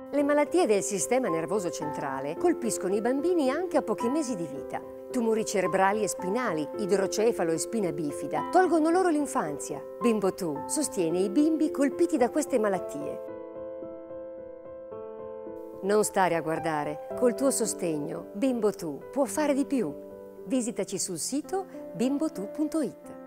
Le malattie del sistema nervoso centrale colpiscono i bambini anche a pochi mesi di vita. Tumori cerebrali e spinali, idrocefalo e spina bifida tolgono loro l'infanzia. Bimbo Tu sostiene i bimbi colpiti da queste malattie. Non stare a guardare, col tuo sostegno Bimbo Tu può fare di più. Visitaci sul sito bimbotu.it.